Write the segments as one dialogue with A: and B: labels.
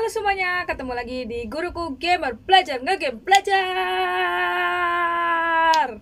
A: Halo semuanya, ketemu lagi di Guruku Gamer Belajar Ngegame Belajar.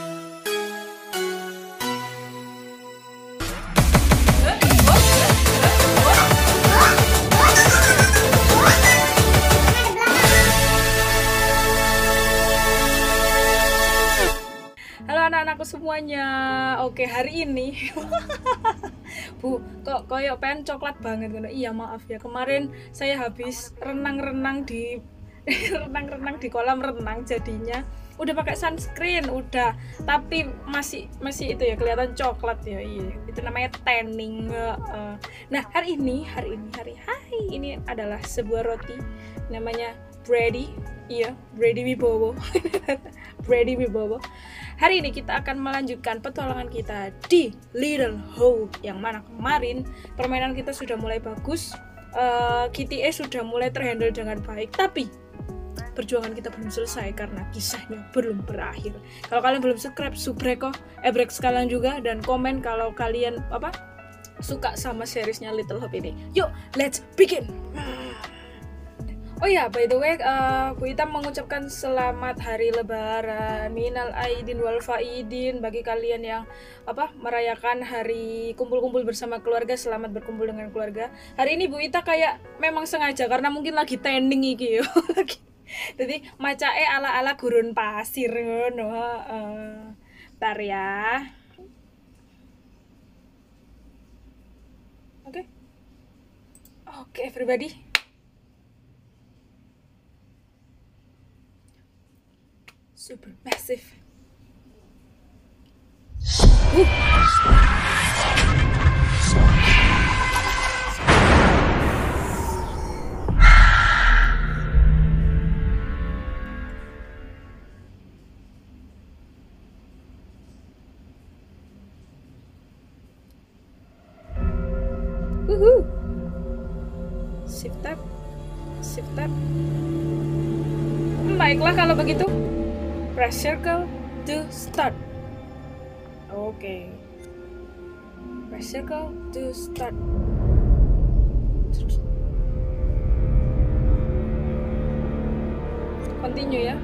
A: Halo anak-anakku semuanya. Oke, hari ini Bu, kok koyok pengen coklat banget gitu. Iya, maaf ya. Kemarin saya habis renang-renang di renang-renang di kolam renang, jadinya udah pakai sunscreen, udah, tapi masih itu ya kelihatan coklat ya. Iya, itu namanya tanning. Nah, hari ini adalah sebuah roti namanya Brady. Iya, Brady Wibowo. Brady Wibowo. Hari ini kita akan melanjutkan petualangan kita di Little Hope, yang mana kemarin permainan kita sudah mulai bagus, KTA sudah mulai terhandle dengan baik, tapi perjuangan kita belum selesai karena kisahnya belum berakhir. Kalau kalian belum subscribe sekalian juga, dan komen kalau kalian suka sama seriesnya Little Hope ini. Yuk, let's begin. Oh ya, by the way, Bu Ita mengucapkan selamat hari Lebaran, minal aidin wal faidin, bagi kalian yang merayakan hari kumpul-kumpul bersama keluarga. Selamat berkumpul dengan keluarga. Hari ini Bu Ita kayak memang sengaja karena mungkin lagi trending iki yo. Jadi macae ala-ala gurun pasir ngono. Bentar ya. Oke, everybody. Super massive. Shift tab. Baiklah kalau begitu. Press circle to start. Oke. Press circle to start. Continue ya.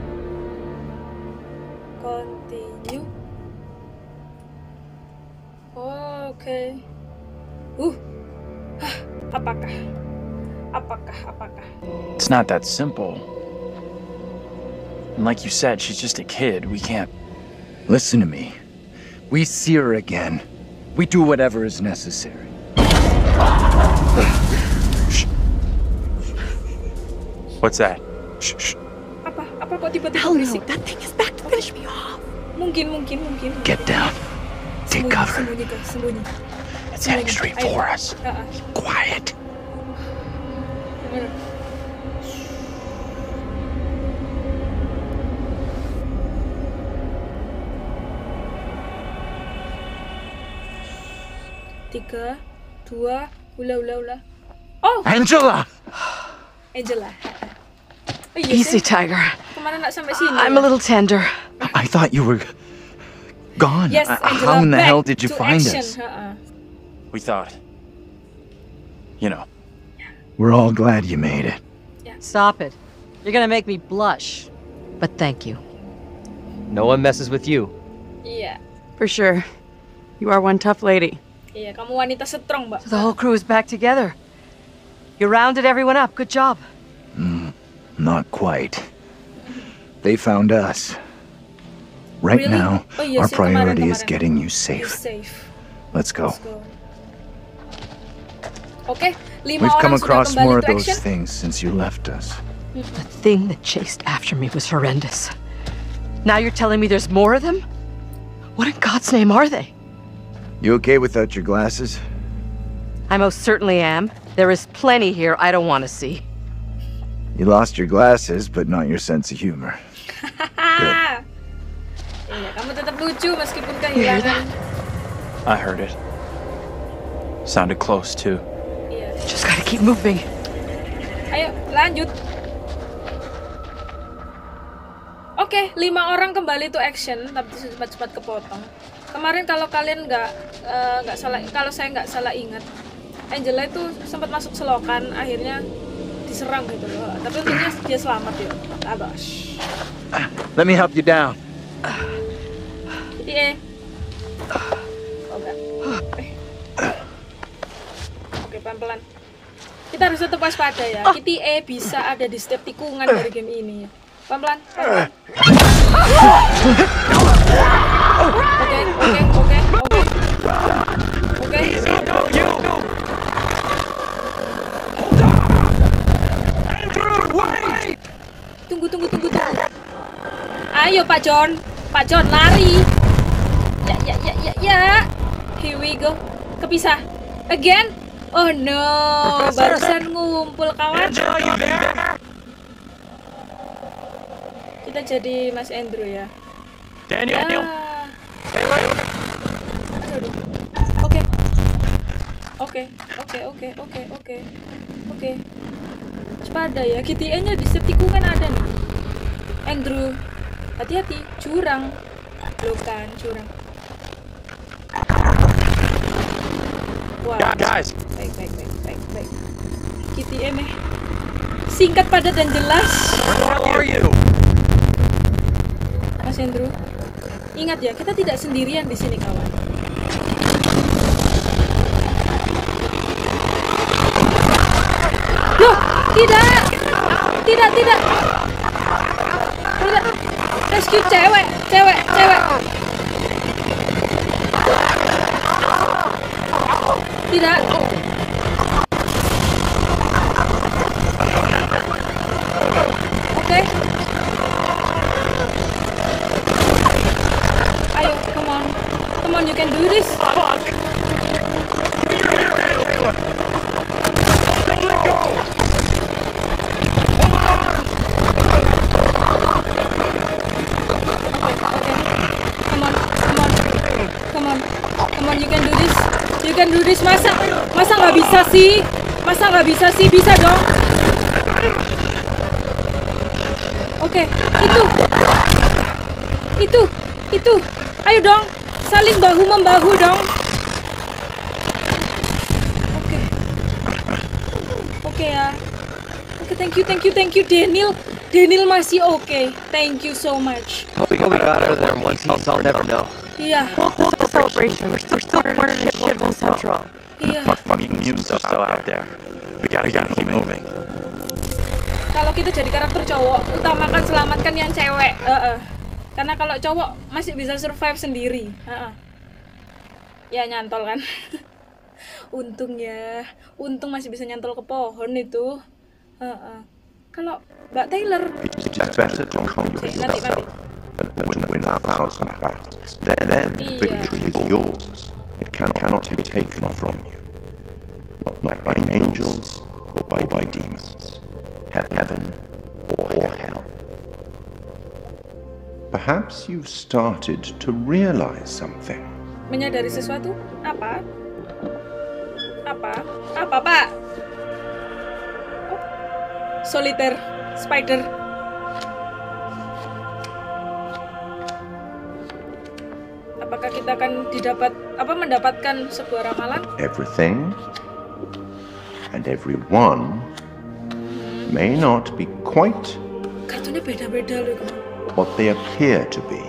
A: Continue. Oke. Apakah?
B: It's not that simple. And like you said, she's just a kid. We can't...
C: Listen to me. We see her again. We do whatever is necessary.
B: What's that?
A: Apa kok tiba-tiba
D: Hell no,
A: berisik?
D: that thing is back to finish me off.
A: Mungkin.
C: Get down. Take cover.
A: Sembunyi.
C: It's heading straight for us. Quiet.
A: Tiga, dua, ulah. Oh,
C: Angela!
A: Angela. Oh, iya,
D: Easy, Tiger.
A: Kemana nak sampai sini?
D: I'm a little tender.
C: I thought you were gone.
A: Yes, Angela.
C: How in the
A: back
C: hell did you
A: to
C: find
A: action.
C: us?
B: We thought... You know.
C: We're all glad you made it.
D: Stop it. You're gonna make me blush. But thank you.
E: No one messes with you.
A: Iya.
D: For sure. You are one tough lady.
A: Iya, kamu wanita strong, Mbak.
D: So the whole crew is back together. You rounded everyone up. Good job.
C: Not quite. They found us. Right
A: Really?
C: now,
A: Oh, iya
C: our
A: sih,
C: priority is
A: kemarin.
C: getting you
A: You're
C: safe.
A: safe.
C: Let's go.
A: Let's go. Oke, 5
C: We've come
A: orang sudah
C: across
A: kembali
C: more of
A: to
C: those
A: action.
C: things since you left us.
D: The thing that chased after me was horrendous. Now you're telling me there's more of them? What in God's name are they?
C: You okay without your glasses?
D: I most certainly am. There is plenty here I don't want to see.
C: You lost your glasses, but not your sense of humor.
A: Iya, kamu tetap lucu meskipun
D: hear
A: kehilangan.
B: I heard it. Sounded close, too.
A: Iya.
D: Just gotta keep moving.
A: Ayo, lanjut. Oke, 5 orang kembali to action, tapi cepat-cepat kepotong. Kemarin kalau kalian nggak salah, kalau saya nggak salah ingat, Angela itu sempat masuk selokan, akhirnya diserang gitu loh. Tapi untungnya dia selamat ya. Abas.
C: Let me help you down.
A: Iya. Oh enggak. Oke, pelan-pelan. Kita harus tetap waspada ya. Kitty E bisa ada di setiap tikungan dari game ini. Pelan-pelan. Oke. Tunggu. Ayo Pak John lari. Ya. Here we go. Kepisah. Again. Oh no, barusan ngumpul kawan. Kita jadi Mas Andrew ya. Daniel. Oke. Waspada ya, KTA-nya di setiap tikungan ada nih. Andrew, hati-hati, curang. Bukan, curang. Wow.
B: Guys.
A: Baik. KTA singkat, padat, dan jelas.
B: Where are you?
A: Mas Andrew, ingat ya, kita tidak sendirian di sini kawan. Loh, tidak. Rescue cewek. Tidak. Oke. Ayo, come on, you can do this. Come on, you can do this. Masa nggak bisa sih? Bisa dong. Oke, itu. Ayo dong, saling bahu membahu dong. Oke ya. Oke, thank you Daniel masih oke. Thank you so much.
E: We got out of there in one piece, I'll never know.
A: Iya.
D: Celebration. We're still part of the ship in Central.
A: Iya.
B: Fucking mutants are still out there. We gotta keep moving.
A: Kalau kita jadi karakter cowok, utamakan selamatkan yang cewek. Karena kalau cowok masih bisa survive sendiri. Ya nyantol kan. Untung masih bisa nyantol ke pohon itu. Kalau Mbak Taylor, nanti.
F: Win 1,000 battles. Then victory is yours. It cannot be taken from you. Not by angels or by demons. Heaven or hell. Perhaps you've started to realize something.
A: Menyadari sesuatu? Apa, Pak? Oh. Solitaire spider. Apakah kita akan mendapatkan sebuah ramalan?
F: Everything and everyone may not be quite
A: Kartunya beda-beda loh.
F: what they appear to be.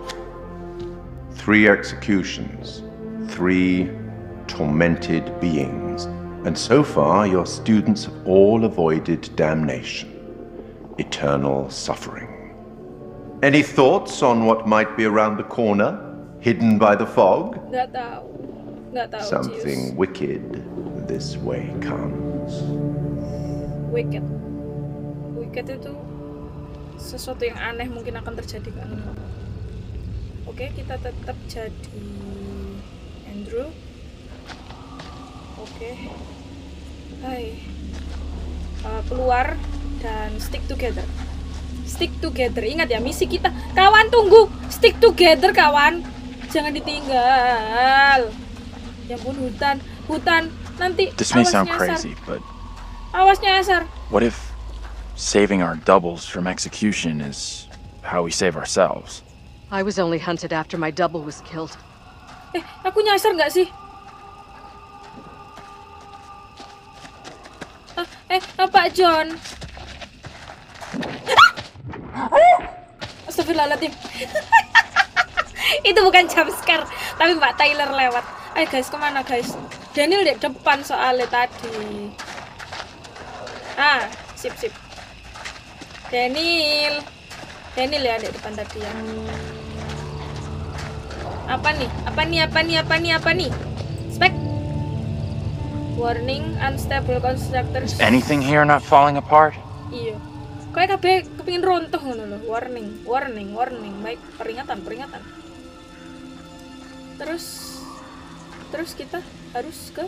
F: 3 executions, 3 tormented beings, and so far your students have all avoided damnation, eternal suffering. Any thoughts on what might be around the corner, hidden by the fog?
A: Nggak tahu.
F: Something wicked this way comes.
A: Wicked itu sesuatu yang aneh mungkin akan terjadi kan. Oke, kita tetap jadi Andrew. Oke. Hai. Keluar dan stick together. Ingat ya, misi kita. Kawan, tunggu. Stick together, kawan. Jangan ditinggal. Ya ampun, hutan. Nanti
B: This may sound
A: nyasar.
B: crazy, but
A: Awas nyasar.
B: what if saving our doubles from execution is how we save ourselves?
D: I was only hunted after my double was killed.
A: Aku nyasar nggak sih? Pak John. Astagfirullahaladzim. Itu bukan jump scare, tapi Mbak Tyler lewat. Ayo guys, kemana guys? Daniel di depan soalnya tadi. Sip. Daniel ya di depan tadi ya. Apa nih? Spek. Warning, unstable constructors.
B: Is anything here not falling apart?
A: Iya. Kayak kabeh kepengin runtuh ngono lho. Warning. Baik, peringatan. Terus kita harus ke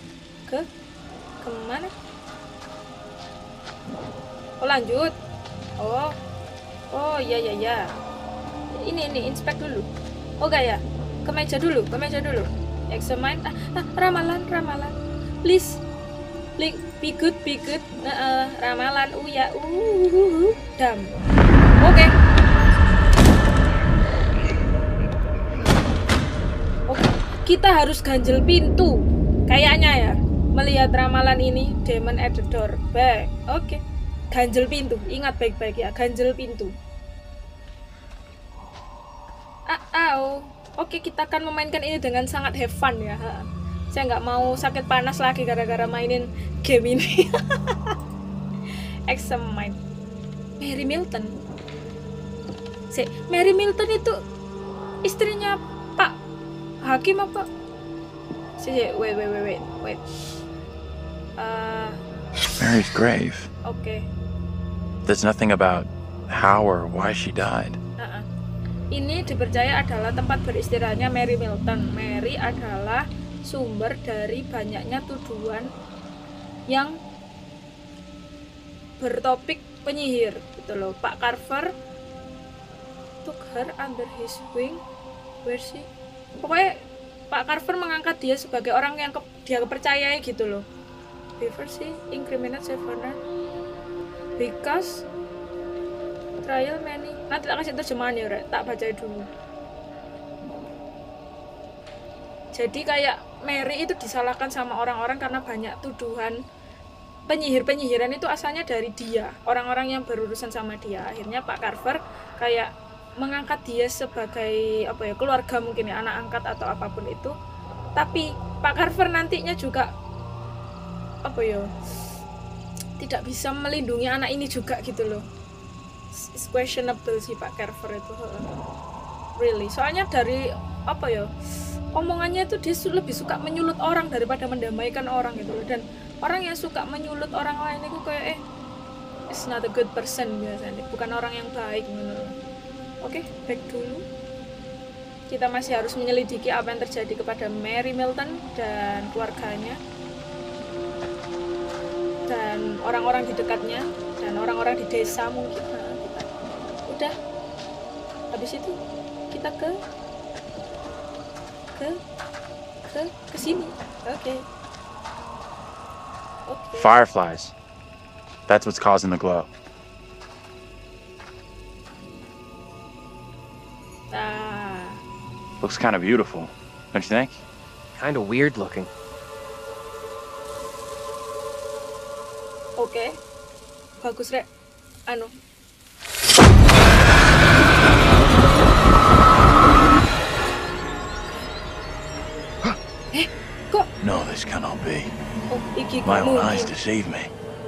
A: mana? Oh, lanjut. Oh, iya. Ini inspect dulu. Oh, enggak ya? Ke meja dulu. Examine. Ramalan. Please. Be good. Ramalan. Dam. Oke. Kita harus ganjel pintu. Kayaknya ya. Melihat ramalan ini, demon at the door. Baik. Oke. Ganjel pintu. Ingat baik-baik ya, ganjel pintu. Oke, kita akan memainkan ini dengan sangat have fun ya. Saya nggak mau sakit panas lagi gara-gara mainin game ini. Examine. Mary Milton. Mary Milton itu istrinya Pak Hakim apa? Wait.
B: Mary's grave.
A: Oke.
B: There's nothing about how or why she died.
A: Ini dipercaya adalah tempat beristirahatnya Mary Milton. Mary adalah sumber dari banyaknya tuduhan yang bertopik penyihir, gitu loh. Pak Carver took her under his wing. Where she? Pokoknya Pak Carver mengangkat dia sebagai orang yang dia kepercayai gitu loh. Before she incriminate Savannah because trial many. Nanti tak kasih terjemahan ya, tak baca dulu. Jadi kayak Mary itu disalahkan sama orang-orang karena banyak tuduhan penyihir-penyihiran itu asalnya dari dia, orang-orang yang berurusan sama dia. Akhirnya Pak Carver kayak mengangkat dia sebagai keluarga mungkin ya, anak angkat atau apapun itu. Tapi Pak Carver nantinya juga tidak bisa melindungi anak ini juga gitu loh. It's questionable sih Pak Carver itu. Really. Soalnya dari omongannya itu dia lebih suka menyulut orang daripada mendamaikan orang gitu loh. Dan orang yang suka menyulut orang lain itu kayak is not a good person biasanya, bukan orang yang baik menurut. Oke, back dulu. Kita masih harus menyelidiki apa yang terjadi kepada Mary Milton dan keluarganya dan orang-orang di dekatnya dan orang-orang di desa mungkin. Udah. Habis itu kita ke sini. Oke.
B: Fireflies. That's what's causing the glow. Looks kind of beautiful, don't you think?
E: Kind of weird looking.
A: Oke. Bagus, Rek. Kok?
B: No, this cannot be.
A: Iki
B: My own
A: mungkin.
B: eyes deceive me.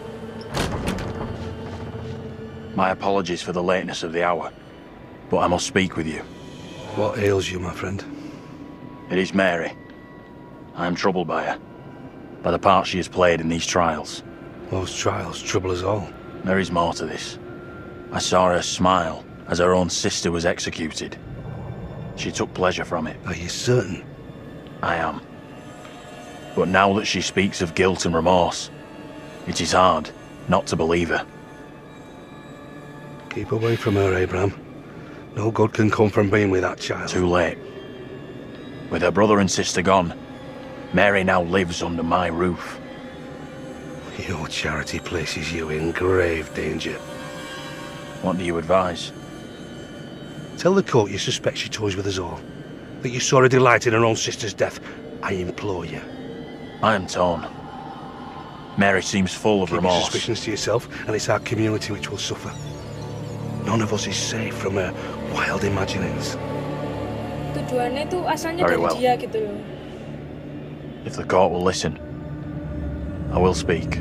B: My apologies for the lateness of the hour, but I must speak with you.
G: What ails you, my friend?
B: It is Mary. I am troubled by her, by the part she has played in these trials.
G: Those trials trouble us all.
B: There is more to this. I saw her smile as her own sister was executed. She took pleasure from it.
G: Are you certain?
B: I am. But now that she speaks of guilt and remorse, it is hard not to believe her.
G: Keep away from her, Abraham. No good can come from being with that child.
B: Too late. With her brother and sister gone, Mary now lives under my roof.
G: Your charity places you in grave danger.
B: What do you advise?
G: Tell the court you suspect she toys with us all. That you saw her delight in her own sister's death. I implore you.
B: I am torn. Mary seems full of
G: Keep your
B: remorse.
G: suspicions to yourself, and it's our community which will suffer. None of us is safe from her wild imaginings.
A: Tujuannya tuh asalnya
B: Very
A: dari
B: well.
A: dia gitu loh.
B: If the court will listen, I will speak.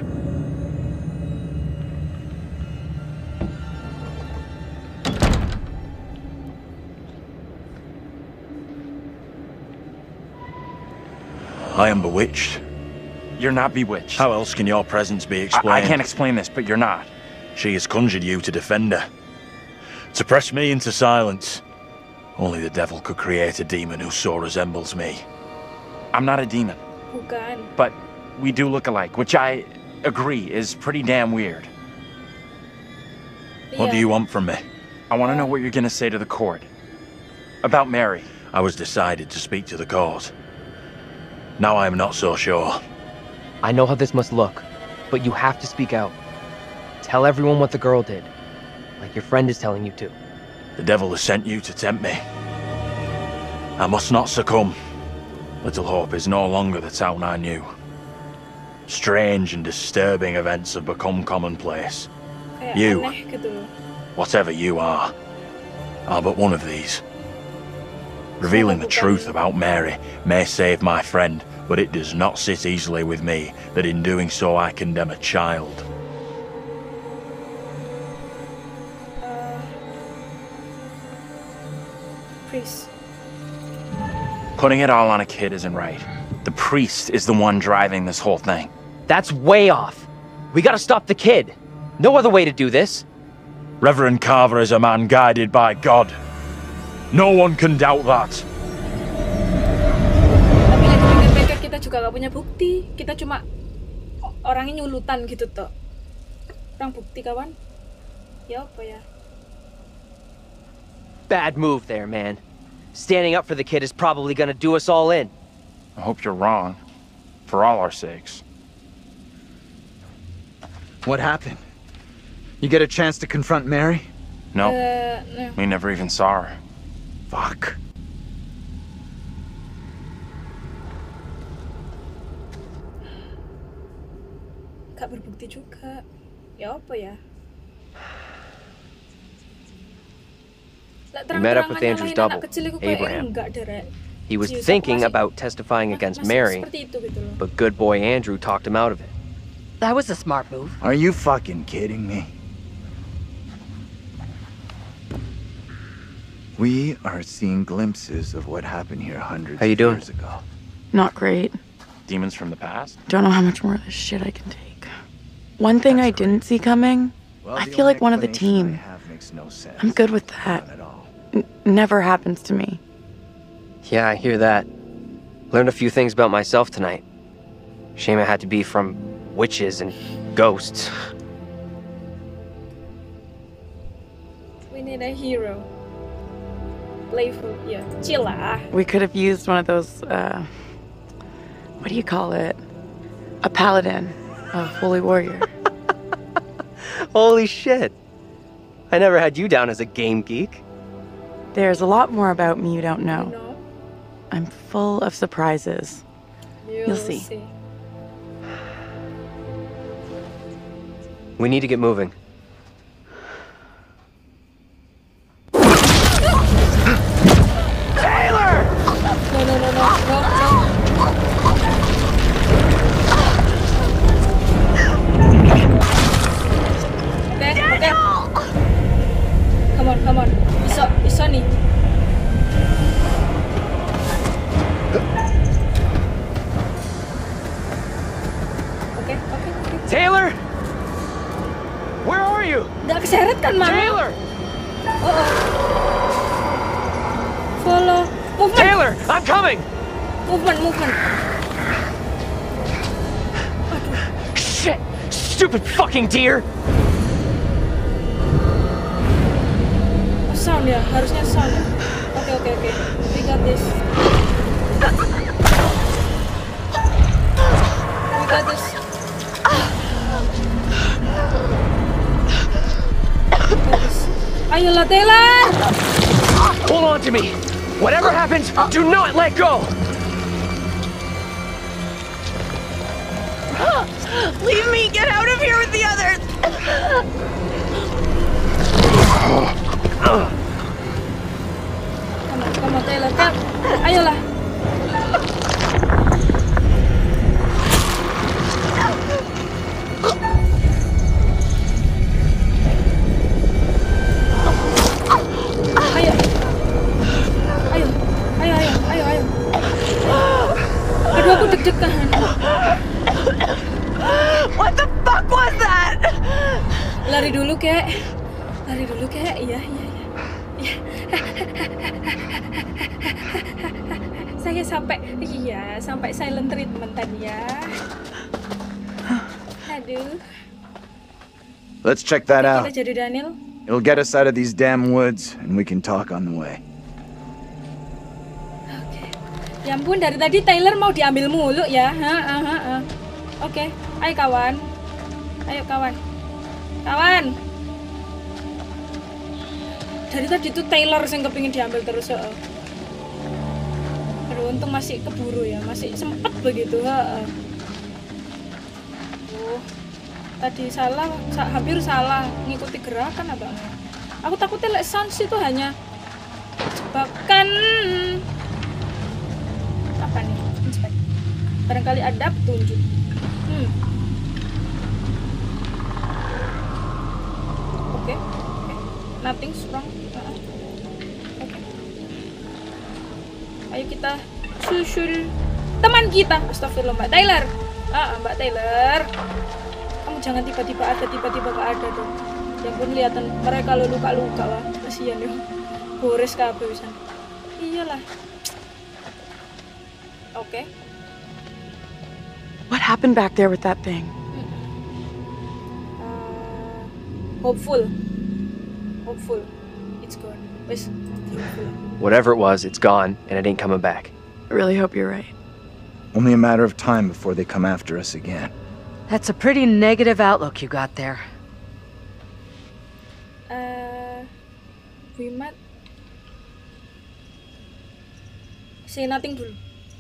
B: I am bewitched.
C: You're not bewitched.
B: How else can your presence be explained?
C: I can't explain this, but you're not.
B: She has conjured you to defend her. To press me into silence. Only the devil could create a demon who so resembles me.
C: I'm not a demon,
A: Bukan.
C: but we do look alike, which I agree is pretty damn weird.
B: What do
A: Iya.
B: you want from me?
C: I want to know what you're gonna say to the court. About Mary.
B: I was decided to speak to the court. Now I am not so sure.
E: I know how this must look, but you have to speak out. Tell everyone what the girl did, like your friend is telling you to.
B: The devil has sent you to tempt me. I must not succumb. Little Hope is no longer the town I knew. Strange and disturbing events have become commonplace.
A: Kayak
B: You.
A: aneh gitu loh.
B: Whatever you are but one of these. Revealing the truth about Mary may save my friend, but it does not sit easily with me that in doing so I condemn a child.
A: Please.
C: Putting it all on a kid isn't right. The priest is the one driving this whole thing.
E: That's way off. We gotta stop the kid. No other way to do this.
B: Reverend Carver is a man guided by God. No one can doubt that.
A: Tapi lagi pikir-pikir kita juga gak punya bukti. Kita cuma orangnya nyulutan gitu toh. Kurang bukti kawan. Ya apa ya?
E: Bad move there, man. Standing up for the kid is probably gonna do us all in.
C: I hope you're wrong. For all our sakes. What happened? You get a chance to confront Mary?
E: Oh.
C: No,
A: No.
C: we never even saw her. Fuck.
A: Gak berbukti juga. Ya apa ya? Lah,
E: We met up with
A: terang-terangan
E: Andrew's
A: nyalahin
E: double,
A: anak kecil itu kayak
E: Abraham.
A: enggak, Derek.
E: He was
A: Serius, aku
E: thinking
A: masih-
E: about testifying against
A: masih
E: Mary,
A: seperti itu gitu loh.
E: but good boy Andrew talked him out of it.
D: That was a smart move.
C: Are you fucking kidding me? We are seeing glimpses of what happened here hundreds
E: How you
C: of
E: doing?
C: years ago.
H: Not great.
C: Demons from the past?
H: Don't know how much more of this shit I can take. One thing I didn't see coming,
C: Well,
H: I
C: the
H: feel
C: only
H: like one of the
C: explanation
H: team.
C: I have makes no sense.
H: I'm good with that.
C: None at all.
H: Never happens to me.
E: Yeah, I hear that. Learned a few things about myself tonight. Shame it had to be from witches and ghosts.
A: We need a hero. Playful, ya. Chill lah.
H: We could have used one of those, what do you call it? A paladin, a holy warrior.
E: Holy shit. I never had you down as a game geek.
H: There's a lot more about me you don't
A: You
H: know.
A: know?
H: I'm full of surprises. You'll see.
E: We need to get moving.
A: Oke. Come on. Bisa nih. Oke.
E: Taylor! Where are you?
A: Nggak keseret kan, Mama?
E: Taylor!
A: Oh. Follow. Movement.
E: Taylor! I'm coming!
A: Movement.
E: Shit! Stupid fucking deer!
A: Sound ya, harusnya sound. Oke. We got this. Ayolah, Taylor!
E: Hold on to me! Whatever happens, do not let go!
H: Leave me! Get out of here with the others!
A: Come on, Taylor. Ayolah. Ayo. Aduh, aku deg-degan.
H: What the fuck was that?
A: Lari dulu, Kek. Iya. Saya sampai silent treatment tadi ya. Aduh.
C: Let's check that out.
A: Kita jadi Daniel.
C: It'll get us out of these damn woods, and we can talk on the way.
A: Oke. Ya ampun, dari tadi Tyler mau diambil mulu ya. Oke, ayo kawan. Kawan. Dari tadi tuh Taylor yang kepingin diambil terus. Aduh, untung masih keburu ya, masih sempet begitu. Tadi hampir salah ngikuti gerakan apa? Aku takutnya Sans itu hanya jebakan. Apa nih? Inspect. Barangkali ada petunjuk. Oke. Nothing's wrong. Oke. Ayo kita susul teman kita. Astagfirullah, Mbak Taylor. Mbak Taylor. Kamu jangan tiba-tiba gak ada dong. Ya pun kelihatan mereka lo luka-luka lah. Kasihan ya. Gores kabeh pisan. Iyalah. Oke.
H: What happened back there with that thing?
A: Hopeful. It's gone.
E: Whatever it was, it's gone, and it ain't coming back.
H: I really hope you're right.
C: Only a matter of time before they come after us again.
D: That's a pretty negative outlook you got there.
A: We might say nothing dulu.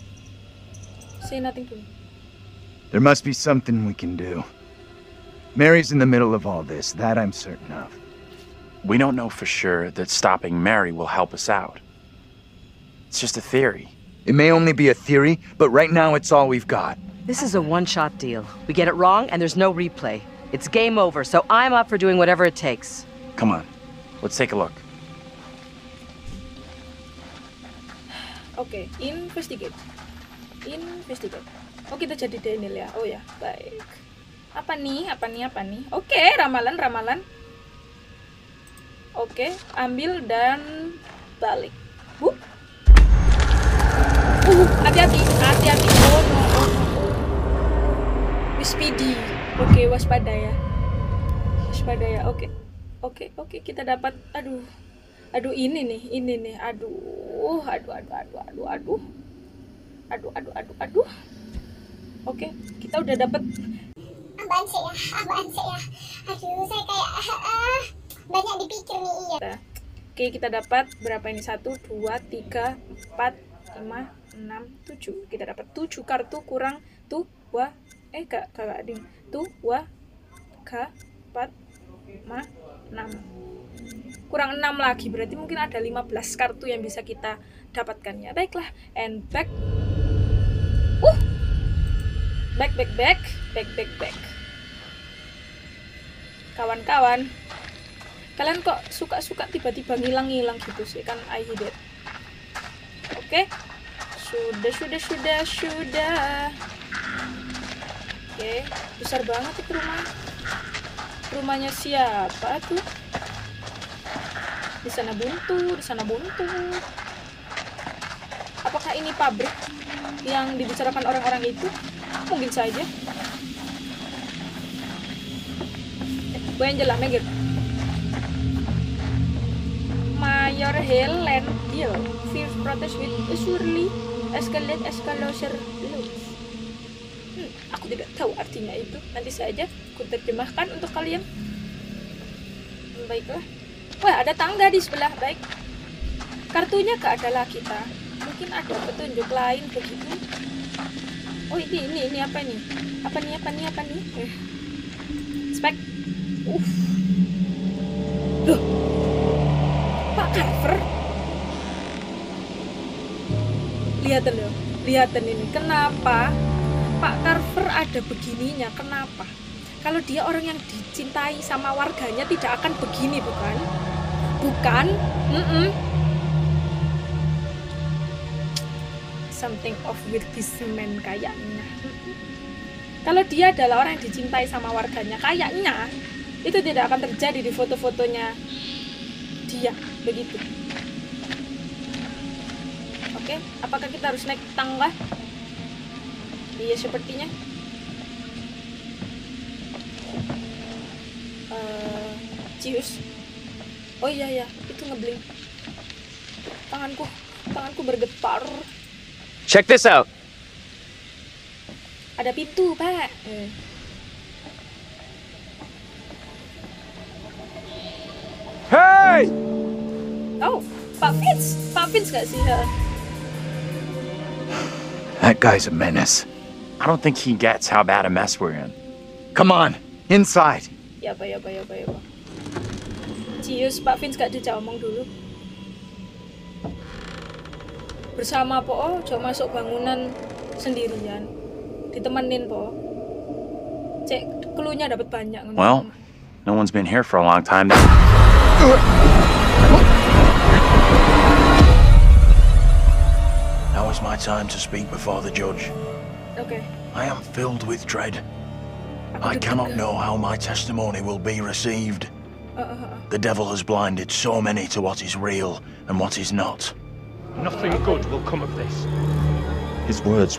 C: There must be something we can do. Mary's in the middle of all this, that I'm certain of.
B: We don't know for sure that stopping Mary will help us out. It's just a theory.
C: It may only be a theory, but right now it's all we've got.
D: This is a one-shot deal. We get it wrong, and there's no replay. It's game over, so I'm up for doing whatever it takes.
B: Come on, let's take a look.
A: Oke, investigate. Oh, kita jadi Daniel ya. Oh ya, baik. Apa nih? Oke, ramalan. Oke, ambil dan balik. Hati-hati. Oh no. Speedy. Oke, waspada ya. Oke, kita dapat. Aduh, ini nih. Aduh. Oke, kita udah dapat.
I: Apaan sih ya? Aduh, saya kayak banyak dipikir nih, iya.
A: Oke, kita dapat berapa ini? 1, 2, 3, 4, 5, 6, 7. Kita dapat 7 kartu kurang tuh. Kakak ding. Tuh, 4, 5, 6. Kurang 6 lagi, berarti mungkin ada 15 kartu yang bisa kita dapatkan ya. Baiklah, and back. Back. Kawan-kawan, kalian kok suka tiba-tiba ngilang gitu sih, kan I hate it. Oke. Sudah. Oke, besar banget itu rumah. Rumahnya siapa tuh? Di sana buntu. Apakah ini pabrik yang dibicarakan orang-orang itu? Mungkin saja. Gue yang jelas Megir. Mayor Helen Deal. Fierce protest with surely escalation loads. Aku tidak tahu artinya itu. Nanti saja aku terjemahkan untuk kalian. Baiklah. Wah, ada tangga di sebelah. Baik. Kartunya gak ada lagi, kita. Mungkin ada petunjuk lain begitu. Oh ini apa nih? Apa nih? Spek. Loh. Pak Carver. Lihatin ini. Kenapa Pak Carver ada begininya? Kenapa? Kalau dia orang yang dicintai sama warganya tidak akan begini, bukan? Bukan? Something off with this man kayaknya. Kalau dia adalah orang yang dicintai sama warganya, kayaknya itu tidak akan terjadi di foto-fotonya dia begitu. Oke, apakah kita harus naik tangga? Iya, sepertinya. Cius. Oh iya, itu ngeblink. Tanganku bergetar.
E: Check this out.
A: Ada pintu, Pak.
C: Hey!
A: Oh, Pak Vince gak sih?
C: That guy's a menace.
B: I don't think he gets how bad a mess we're in.
C: Come on, inside.
A: Ya, Pak. Cius, Pak Vince gak diajak omong dulu. Bersama Po, jauh masuk bangunan sendirian. Ditemenin Po. Cek, cluenya dapat banyak.
B: Well, no one's been here for a long time. Now is my time to speak before the judge.
A: Okay.
B: I am filled with dread. I cannot know how my testimony will be received. The devil has blinded so many to what is real and what is not.
G: Nothing good will come of this.
C: His words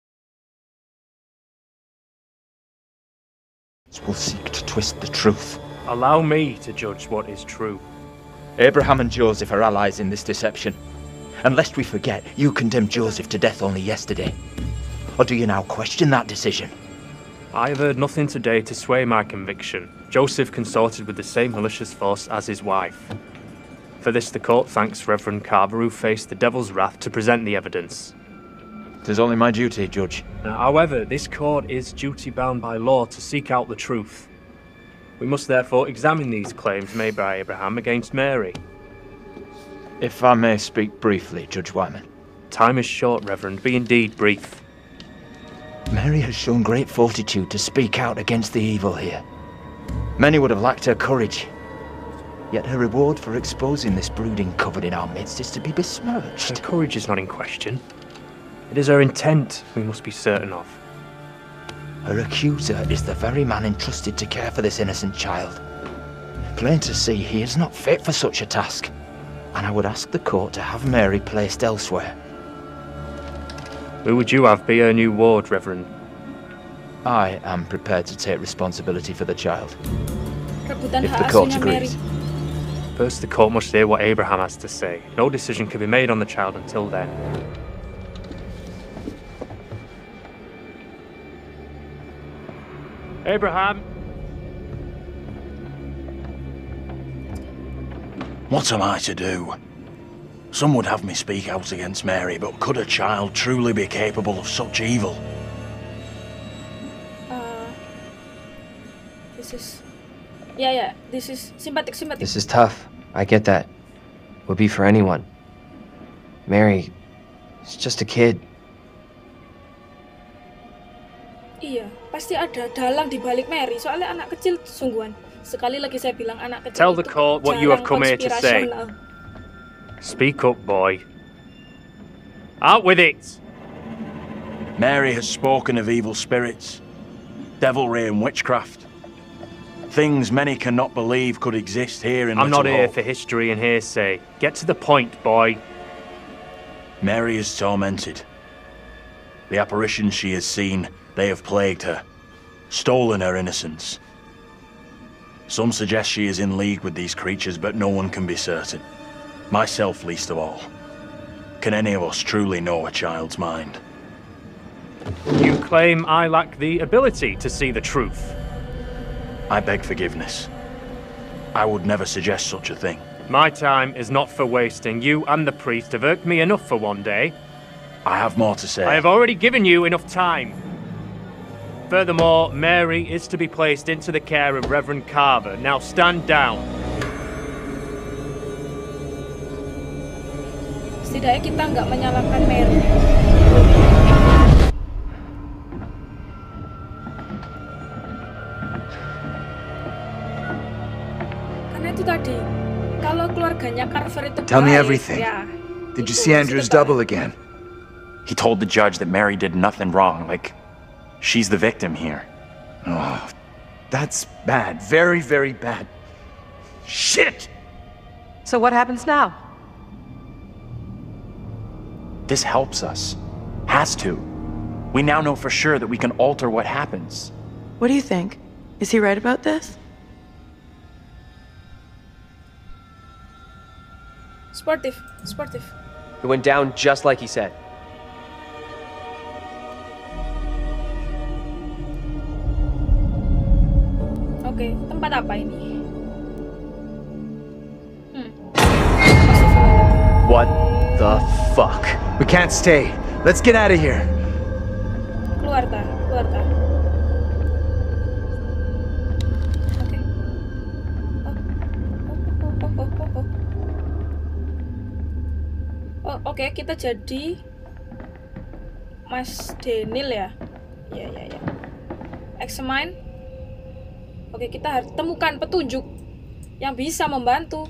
C: will seek to twist the truth.
J: Allow me to judge what is true.
C: Abraham and Joseph are allies in this deception. And lest we forget, you condemned Joseph to death only yesterday. Or do you now question that decision?
J: I have heard nothing today to sway my conviction. Joseph consorted with the same malicious force as his wife. For this the court thanks Reverend Carver, who faced the devil's wrath to present the evidence.
C: It is only my duty, Judge.
J: However, this court is duty-bound by law to seek out the truth. We must therefore examine these claims made by Abraham against Mary.
C: If I may speak briefly, Judge Wyman.
J: Time is short, Reverend. Be indeed brief.
C: Mary has shown great fortitude to speak out against the evil here. Many would have lacked her courage. Yet her reward for exposing this brooding coven in our midst is to be besmirched.
J: Her courage is not in question. It is her intent we must be certain of.
C: Her accuser is the very man entrusted to care for this innocent child. Plain to see, he is not fit for such a task. And I would ask the court to have Mary placed elsewhere.
J: Who would you have be her new ward, Reverend?
C: I am prepared to take responsibility for the child.
A: Rebutan
C: If
A: hak
C: the court
A: asuhnya Mary.
C: agrees.
J: First, the court must hear what Abraham has to say. No decision can be made on the child until then. Abraham!
B: What am I to do? Some would have me speak out against Mary, but could a child truly be capable of such evil?
A: This is... Yeah, this is sympathetic.
E: This is tough. I get that. Would be for anyone. Mary is just a kid.
A: Iya, pasti ada dalang di balik Mary. Soalnya anak kecil sungguhan. Sekali lagi saya bilang anak kecil.
J: Tell the court what you have come here to say. Speak up, boy. Out with it!
B: Mary has spoken of evil spirits, devilry and witchcraft. Things many cannot believe could exist here in
J: I'm not
B: Little
J: here
B: Hope.
J: for history and hearsay. Get to the point, boy.
B: Mary is tormented. The apparitions she has seen, they have plagued her, stolen her innocence. Some suggest she is in league with these creatures, but no one can be certain. Myself least of all. Can any of us truly know a child's mind?
J: You claim I lack the ability to see the truth.
B: I beg forgiveness. I would never suggest such a thing.
J: My time is not for wasting. You and the priest have irked me enough for one day.
B: I have more to say.
J: I have already given you enough time. Furthermore, Mary is to be placed into the care of Reverend Carver. Now stand down.
A: Setidaknya kita nggak menyalahkan Mary. Karena itu tadi, kalau keluarganya Carver itu
C: Tell me
A: baik,
C: everything.
A: ya,
C: Did you
A: itu
C: see Andrew's
A: sebentar.
C: double again?
B: He told the judge that Mary did nothing wrong, like she's the victim here.
C: Oh, that's bad. Very, very bad. Shit!
D: So what happens now?
B: This helps us. Has to. We now know for sure that we can alter what happens.
H: What do you think? Is he right about this?
A: Sportif.
E: It went down just like he said.
A: Oke, tempat apa ini?
E: What the fuck?
C: We can't stay. Let's get out of here.
A: Keluar ta. Oke. Oh, oke, kita jadi Mas Daniel ya. Ya. Examine. Oke, kita harus temukan petunjuk yang bisa membantu.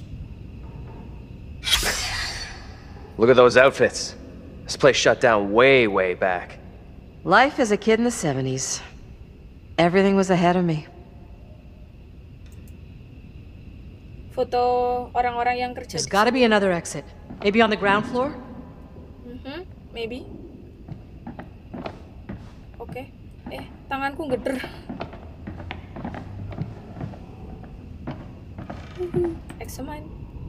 E: Look at those outfits. This place shut down way back.
D: Life as a kid in the 70s. Everything was ahead of me.
A: Foto orang-orang yang kerja.
D: There's gotta be another exit. Maybe on the ground floor?
A: Maybe. Oke. Tanganku geder. Examine.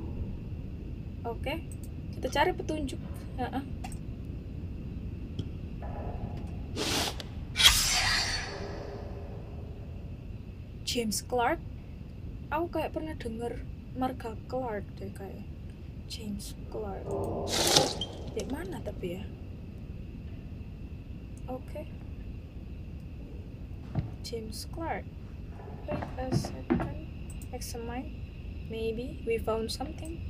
A: Oke. Kita cari petunjuk. James Clark. Aku kayak pernah denger marga Clark deh kayak. James Clark. Di mana tapi ya? Oke. James Clark. Wait a second. Examine. Maybe we found something.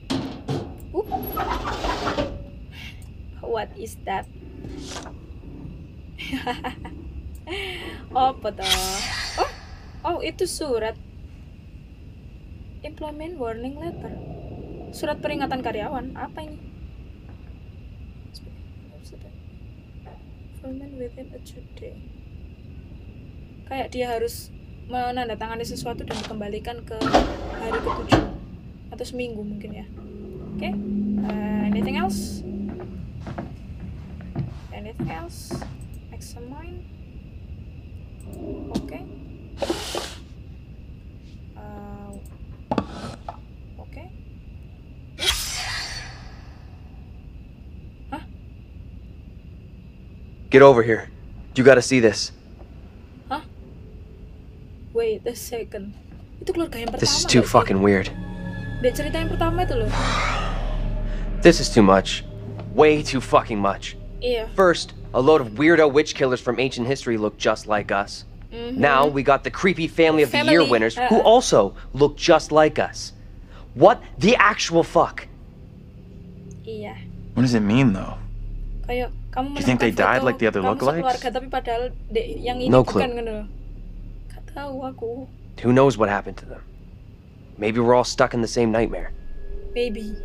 A: What is that? Apa toh? Oh, itu surat. Employment warning letter. Surat peringatan karyawan. Apa ini? Employment within a day. Kayak dia harus menandatangani sesuatu dan dikembalikan ke hari ke-7 atau seminggu mungkin ya. Oke. Anything else? Examine. Oke. Oke. Hah?
E: Get over here. You gotta see this.
A: Hah? Wait a second. Itu keluarga yang pertama.
E: This is too fucking weird.
A: Dek cerita yang pertama itu loh.
E: This is too much. Way too fucking much.
A: Iya.
E: First, a load of weirdo witch killers from ancient history look just like us. Now we got the creepy Family of the Year winners who also look just like us. What the actual fuck?
A: Iya.
B: What does it mean, though?
A: Kayak kamu
B: Do you think they died like the other lookalikes?
A: Keluarga tapi padahal yang ini
E: No
A: bukan
E: clue.
A: ngono. Gak tahu aku.
E: Who knows what happened to them? Maybe we're all stuck in the same nightmare.
A: Maybe.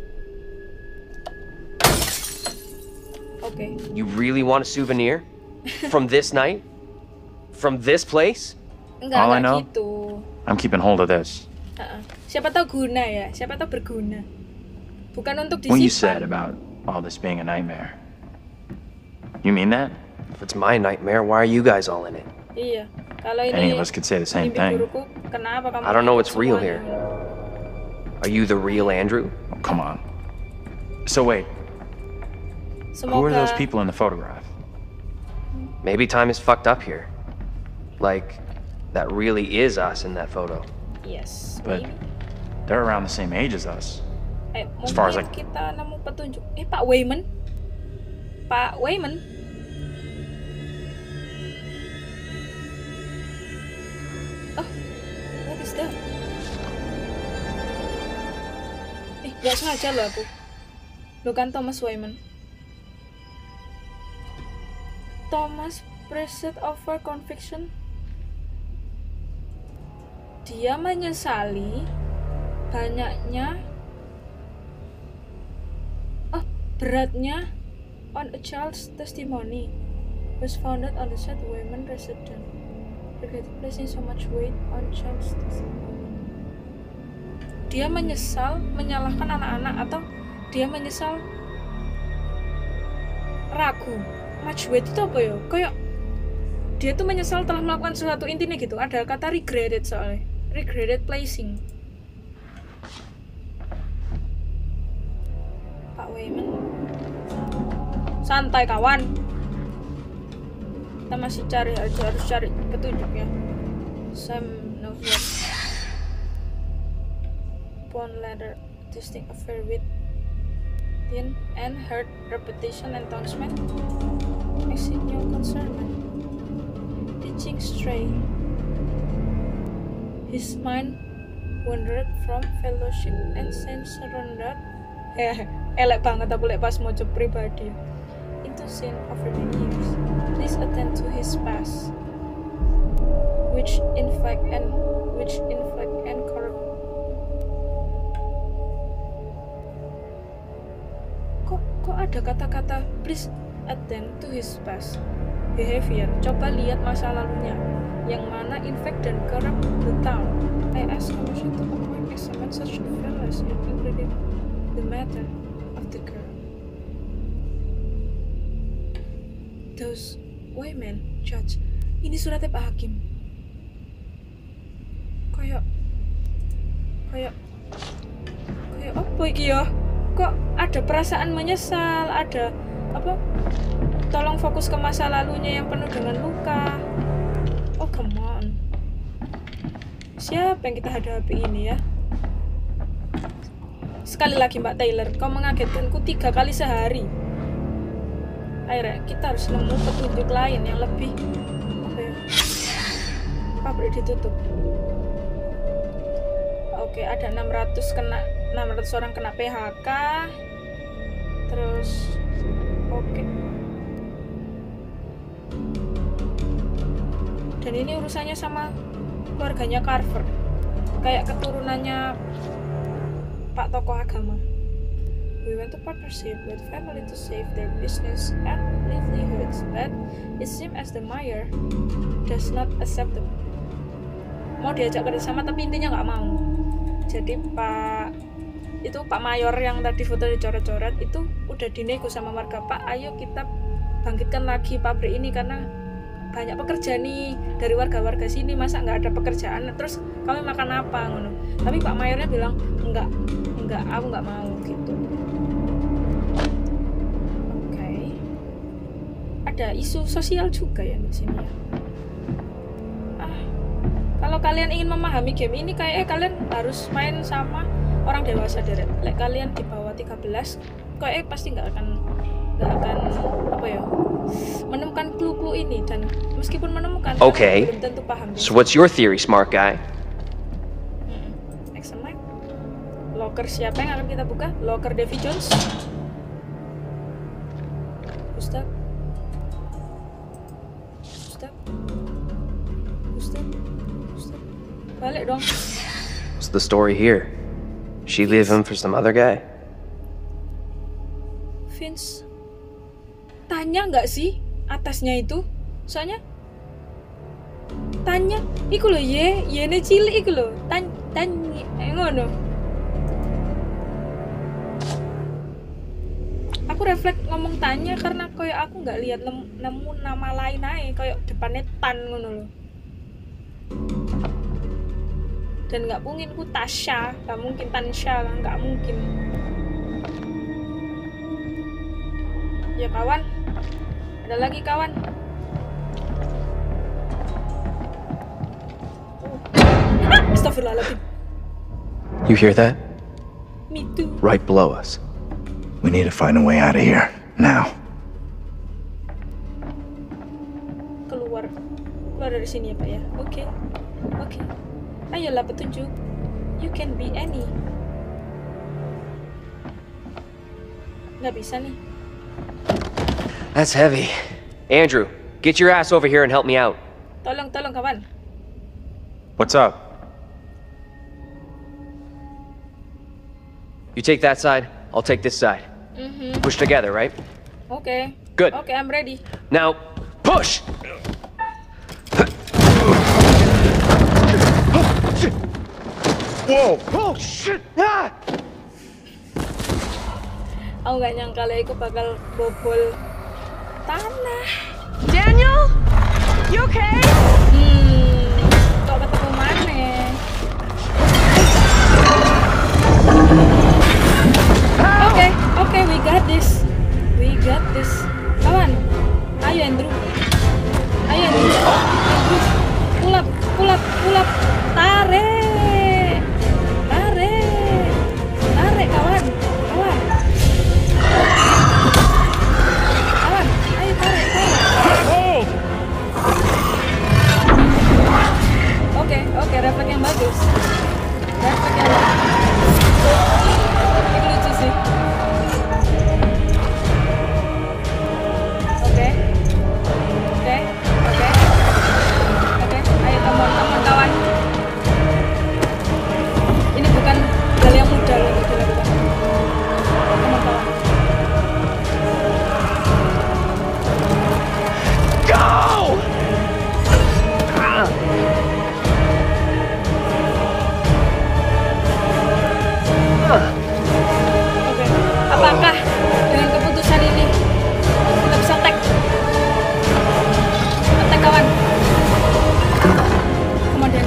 A: Okay.
E: You really want a souvenir? From this night? From this place?
A: Enggak,
B: All I know?
A: gitu.
B: I'm keeping hold of this.
A: Siapa tahu guna ya, siapa tahu berguna. Bukan untuk
B: What you said
A: disimpan.
B: about all this being a nightmare. You mean that?
E: If it's my nightmare, why are you guys all in it?
A: Iya. Kalau
B: Any
A: ini
B: of us could say the same
A: mimpi
B: thing.
A: buruku, kenapa kamu?
E: I don't know what's
A: ikut
E: real
A: semuanya?
E: here. Are you the real Andrew?
B: Oh, come on. So wait, who are those people in the photograph?
E: Maybe time is fucked up here. Like, that really is us in that photo.
A: Yes.
B: But
A: maybe.
B: they're around the same age as us. As
A: Mungkin
B: far as
A: kita nemu petunjuk. Pak Wayman? Pak Wayman. Oh, what is that? Gak sengaja loh aku. Lo kan Thomas Wayman. Thomas preside over conviction. Dia menyesali beratnya on a child's testimony was founded on the said Wayman resident. Regretted placing so much weight on child's testimony. Dia menyesal menyalahkan anak-anak atau dia menyesal ragu. Much weight itu apa ya? Kayak dia tuh menyesal telah melakukan sesuatu, intinya gitu. Ada kata regretted soalnya. Regretted placing. Pak Wayman. Santai kawan. Kita masih harus cari petunjuknya. Sam Novak. Upon later distinct affair with Dean and heard repetition and announcement, exit no concernment, teaching stray. His mind wandered from fellowship and sense surrendered. Elek banget aku lek pas mojo pribadi. Into sin over many years. Please attend to his past, which infect and corrupt. Kok ada kata-kata please attend to his past behavior? Coba lihat masa lalunya, yang mana infect dan corrupt the town. I ask permission to appoint examine such fellows, including the matter of the girl. Those Wayman, Judge. Ini suratnya Pak Hakim. Kayak apa iki ya? Kok ada perasaan menyesal, ada apa? Tolong fokus ke masa lalunya yang penuh dengan luka. Oh come on. Siapa yang kita hadapi ini ya? Sekali lagi Mbak Taylor, kau mengagetkanku 3 kali sehari. Akhirnya kita harus nemu petunjuk lain yang lebih apa ya? Pabrik ditutup. Oke, ada 600 orang kena PHK. Terus oke. Dan ini urusannya sama keluarganya Carver. Kayak keturunannya Pak tokoh agama. We went to partnership with family to save their business and livelihoods, but it seems as the mayor does not accept them. Mau diajak kerjasama tapi intinya nggak mau. Jadi Pak Mayor yang tadi foto dicoret-coret itu udah dinego sama warga, Pak ayo kita bangkitkan lagi pabrik ini karena banyak pekerja nih dari warga-warga sini, masa nggak ada pekerjaan, terus kami makan apa ngono. Tapi Pak Mayornya bilang enggak aku nggak mau gitu. Oke. Ada isu sosial juga ya di sini ya. Kalau kalian ingin memahami game ini kayaknya kalian harus main sama orang dewasa deret. Like kalian di bawah 13 kayaknya pasti nggak akan apa ya, menemukan clue-clue ini, dan meskipun menemukan
E: okay.
A: belum tentu paham.
E: So what's your theory, smart guy?
A: Examine. Locker siapa yang akan kita buka? Locker Davy Jones. Ustaz. Balik dong.
E: What's the story here? She leave him for some other guy?
A: Vince tanya nggak sih atasnya itu? Soalnya tanya iku lho yene cilik iku lho tanya ngono. Aku refleks ngomong tanya karena koyo aku nggak lihat nemu nama lain ae, koyo depannya Tan ngono lho. Dan nggak mungkin ku Tasha, nggak mungkin Tansha, nggak mungkin. Ya kawan, ada lagi kawan. Astagfirullahaladzim.
E: You hear that?
A: Me too.
E: Right below us.
C: We need to find a way out of here now.
A: Keluar dari sini ya Pak ya. Oke. Ayolah petunjuk. You can be any. Nggak bisa nih.
E: That's heavy. Andrew, get your ass over here and help me out.
A: Tolong kawan.
E: What's up? You take that side, I'll take this side. Push together, right?
A: Okay.
E: Good.
A: Okay, I'm ready.
E: Now, push!
C: Whoa! Oh, shit! Ah!
A: Aku nggak nyangka lah aku bakal bobol tanah.
H: Daniel? You okay?
A: Kok ketemu mana? Oke, we got this. Kawan, ayo Andrew. Pull up. Tarik, kawan. Ayo tarik. Oke, refleks yang bagus. Ini lucu sih. Oke. Ayo teman kawan. Ini bukan hal yang mudah loh untuk dilakukan. Teman-teman.
E: Go!
A: Oke. Apakah dengan keputusan ini kita bisa tag kawan? Kemudian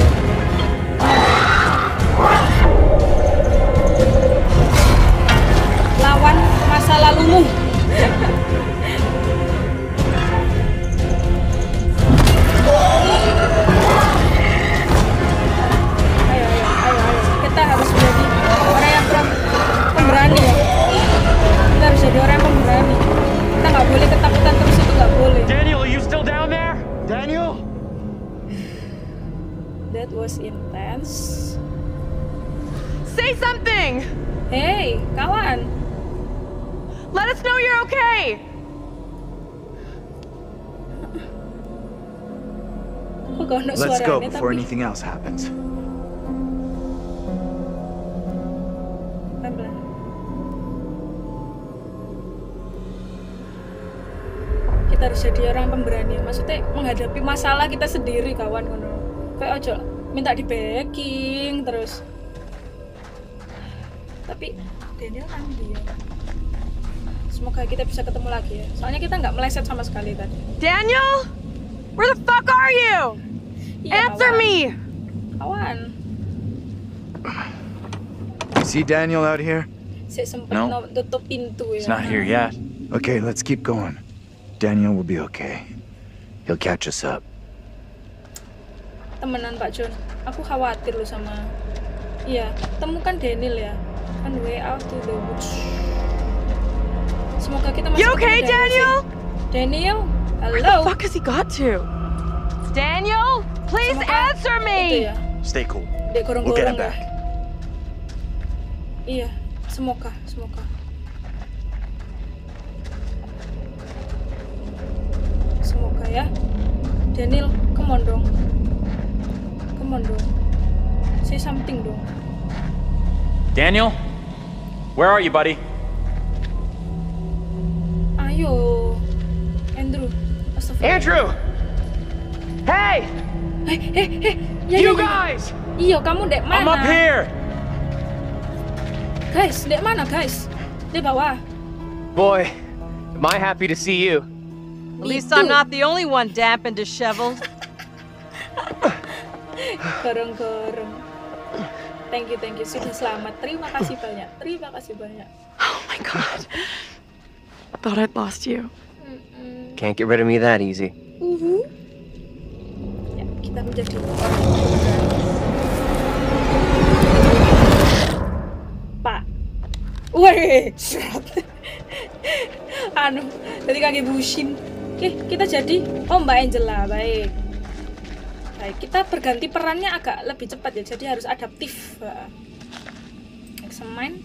A: lawan masa lalumu. Ayo. Kita harus menjadi orang yang pemberani ya. Kita harus jadi orang yang pemberani. Kita nggak boleh ketakutan terus, itu nggak boleh.
J: Daniel, are you still down there?
C: Daniel?
A: That was intense.
H: Say something!
A: Hey, kawan.
H: Let us know you're okay!
A: Kok gak ada
C: Let's go
A: suaranya,
C: before
A: tapi
C: anything else happens.
A: pelan-pelan. Kita harus jadi orang pemberani. Maksudnya menghadapi masalah kita sendiri, kawan. Kayak ojo minta di backing terus. Tapi Daniel kan dia. Semoga kita bisa ketemu lagi ya. Soalnya kita nggak meleset sama sekali tadi.
H: Daniel? Where the fuck are you?
A: Iya,
H: Answer
A: kawan.
H: me!
A: Kawan.
C: See Daniel out here?
A: Saya sempat
B: No.
A: tutup pintu ya.
B: He's not here yet.
C: Okay, let's keep going. Daniel will be okay. He'll catch us up.
A: Temenan Pak John. Aku khawatir loh sama. Iya, temukan Daniel ya. On way out to the woods. Semoga kita masih
H: You okay,
A: ketemu
H: Daniel?
A: Daniel,
H: Where the
A: halo.
H: fuck has he got to? Daniel, please
A: Semoga
H: answer
A: itu
H: me!
A: ya.
B: Stay cool.
A: Dek
B: We'll get
A: gorong-gorong
B: him
A: ya.
B: back.
A: Iya, semoga. Semoga ya. Daniel, come on dong. Say something dong.
B: Daniel? Where are you, buddy?
A: Ayo. Andrew. Astagfirullah.
E: Andrew! Hey!
A: Ya,
E: You
A: ya.
E: guys!
A: Iyo, kamu dek mana?
B: I'm up here!
A: Guys, dek mana guys? Di bawah.
E: Boy, am I happy to see you.
D: At least I'm not the only one damp and disheveled.
A: Gorong-gorong. Thank you. Sudah selamat. Terima kasih banyak.
H: Oh my god. Thought I'd lost you.
E: Can't get rid of me that easy.
A: Ya, kita menjadi Pak. Wih, tadi kaki busin. Oke, kita jadi. Oh, Mbak Angela, baik. Baik, kita berganti perannya agak lebih cepat ya, jadi harus adaptif. Examine.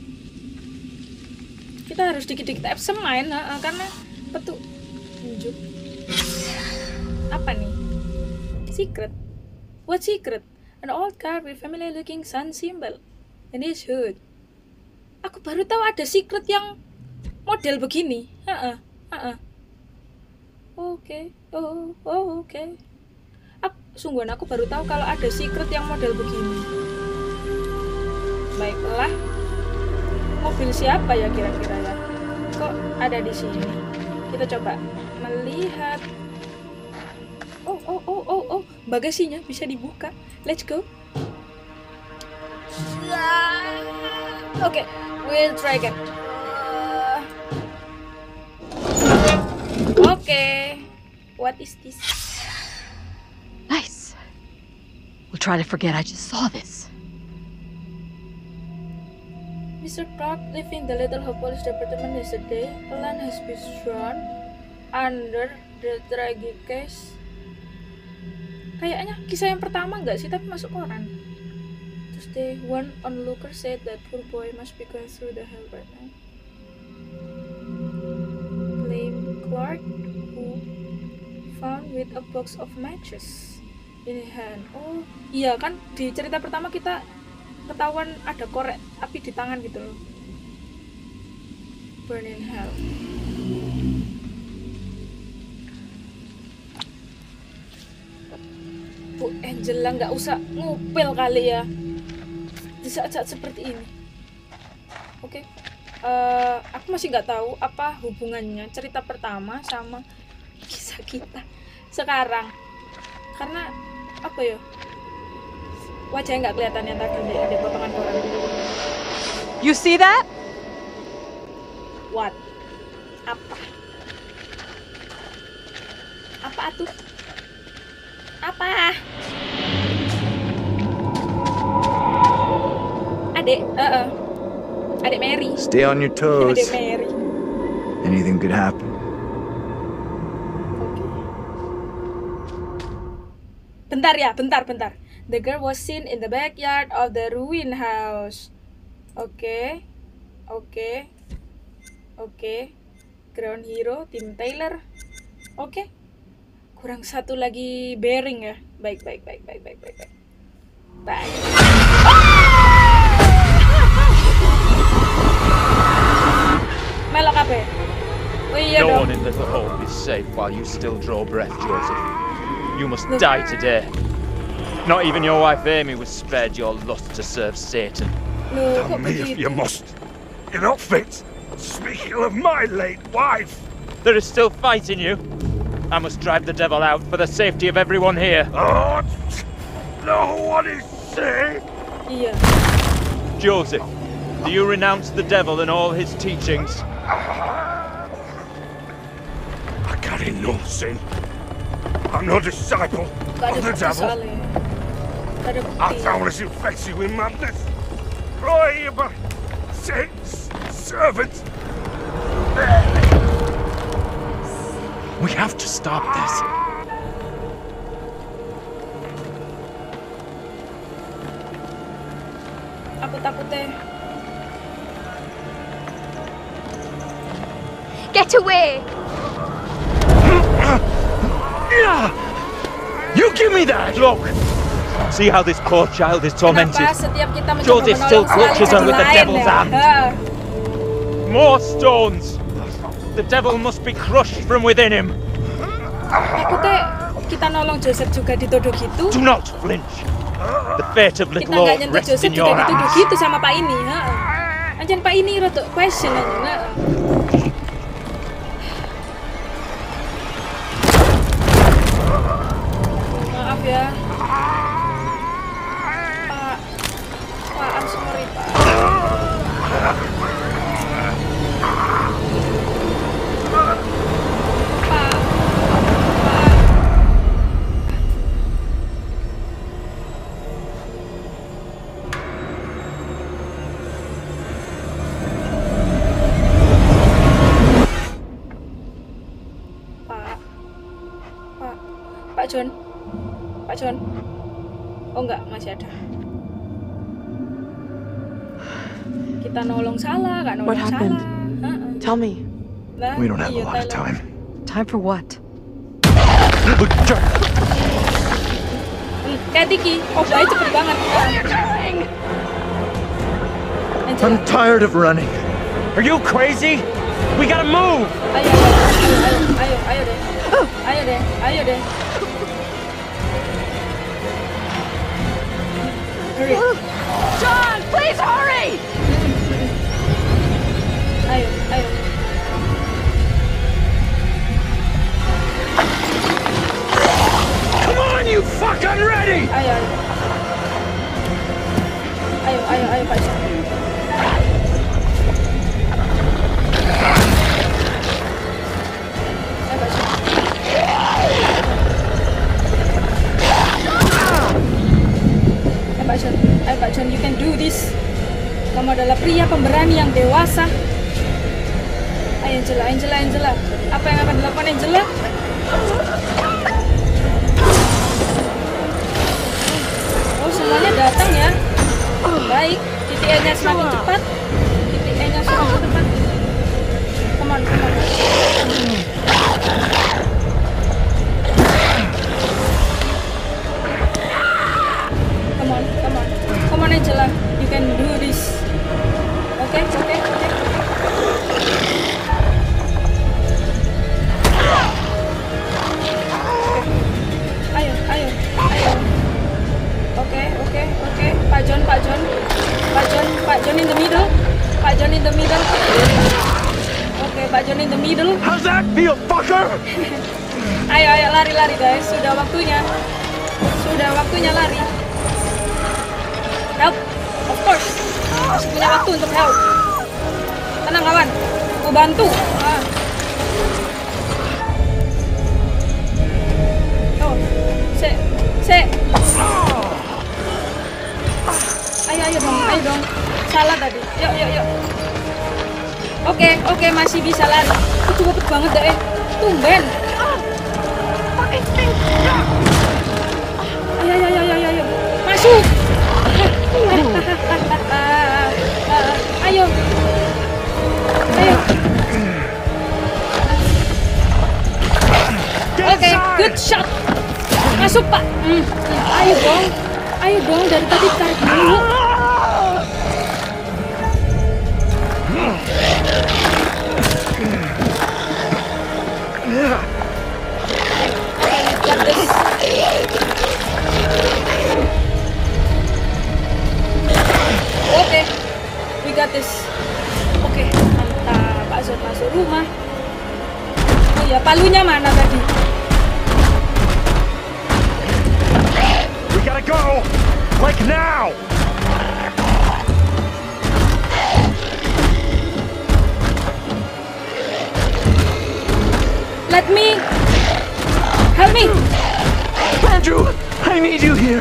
A: Kita harus dikit-dikit examine karena petunjuk. Apa nih? Secret. What secret? An old car with family-looking sun symbol in his hood. Aku baru tahu ada secret yang model begini. Oke. Sungguhan aku baru tahu kalau ada secret yang model begini. Baiklah. Mobil siapa ya kira-kira ya? Kok ada di sini? Kita coba melihat. Oh. Bagasinya bisa dibuka. Let's go. Oke, we'll try again. Oke. What is this?
D: Nice. We'll try to forget I just saw this.
A: Mr. Clark leaving the Little Hope Police Department yesterday. A line has been drawn under the tragic case. Kayaknya kisah yang pertama nggak sih, tapi masuk koran. Tuesday, one onlooker said that poor boy must be going through the hell right now. Blame Clark, who found with a box of matches in his hand. Oh, iya kan di cerita pertama kita ketahuan ada korek api di tangan gitu loh. Burn in hell. Bu Angela nggak usah ngupil kali ya di saat-saat seperti ini. Oke. Aku masih nggak tahu apa hubungannya cerita pertama sama kisah kita sekarang, karena apa ya, wajahnya nggak kelihatan yang tadi ada potongan koran.
D: You see that?
A: What? Apa? Apa tuh? Apa? Adik Mary.
C: Stay on your toes.
A: Adik Mary.
C: Anything could happen.
A: Bentar. The girl was seen in the backyard of the ruined house. Oke. Ground hero, Tim Taylor. Oke. Kurang satu lagi bearing ya. Baik. Melok apa? Oh iya
C: No
A: dong.
C: one in Little Hope is safe while you still draw breath, Joseph. You must die today. Not even your wife Amy was spared your lust to serve Satan.
A: Loh, kok
G: Damn me if
A: begitu?
G: you must. You're not fit. Speaking of my late wife.
C: There is still fight in you. I must drive the devil out for the safety of everyone here.
G: Oh, no one is safe.
A: Iya.
C: Joseph, do you renounce the devil and all his teachings?
G: I carry no sin. I'm no disciple
A: Gak
G: of
A: ada
G: the
A: bukti
G: devil.
A: soalnya. Gak ada
G: I
A: bukti.
G: doubtless infects you with madness. Roy, by Satan's servant.
C: We have to stop this.
A: Aku takutnya.
K: Get away!
C: You give me that! Look! See how this poor child is tormented.
A: Kenapa setiap kita mencoba
C: Joseph still
A: menolong
C: clutches her
A: selalu
C: with the
A: jadi
C: devil's
A: lain
C: hand.
A: ya?
C: More stones! The devil must be crushed from within him.
A: Takutnya kita nolong Joseph juga dituduh gitu.
C: Do not flinch. The fate of
A: Kita
C: little
A: nggak
C: Hope
A: nyentuh
C: rests
A: Joseph
C: in
A: juga
C: your
A: dituduh
C: hands.
A: gitu sama Pak ini. Anjan Pak ini rotok question aja. Maaf ya. Pak, I'm sorry Pak. Pak John. Oh enggak, masih ada. Kita nolong salah, nggak nolong
H: What happened?
A: salah.
H: Tell me.
A: Nah,
C: We don't have a
A: iya,
C: lot of
A: Thailand.
C: time.
D: Time for what?
A: Kayak Tiki, obahnya cepet banget.
C: I'm tired of running.
E: Are you crazy? We gotta move!
A: Ayo deh. Ayo deh. Hurry.
D: John, please hurry!
A: Ayo.
C: Come on, you fucking ready!
A: Ayo, Pak John. Ayo Pak John, you can do this. Kamu adalah pria pemberani yang dewasa. Ayo Angela. Apa yang akan dilakukan Angela? Oh, semuanya datang ya. Baik, titik E-nya semakin cepat. Come on. Come on Angela, you can do this. Okay. Ayo. Okay. Pak John in the middle. Okay, Pak John in the middle.
C: How's that feel, fucker?
A: Ayo lari guys, sudah waktunya lari. Help, of course. Masih punya waktu untuk help. Tenang kawan, aku bantu. Oh, Ayo dong. Salah tadi. Yuk. Oke, masih bisa lari. Itu cepet banget deh. Tumben. Ayo. Masuk. Ayo. Oke, good shot. Masuk Pak. Ayo dong, dari tadi tarik dulu. Oke, we got this. Oke, mantap. Pak Zon masuk rumah. Oh ya, palunya mana tadi?
B: We gotta go! Like now!
A: Let me! Help me!
C: Andrew, I need you here.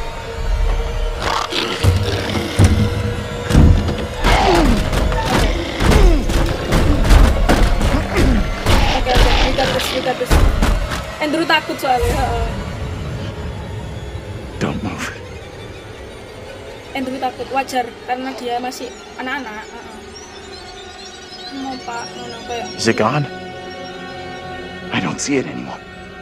A: Oke, we got this. Andrew takut soalnya.
C: Don't move.
A: Andrew takut, wajar karena dia masih anak-anak. Mau Pak, kayak.
C: Is it gone? I don't see it anymore.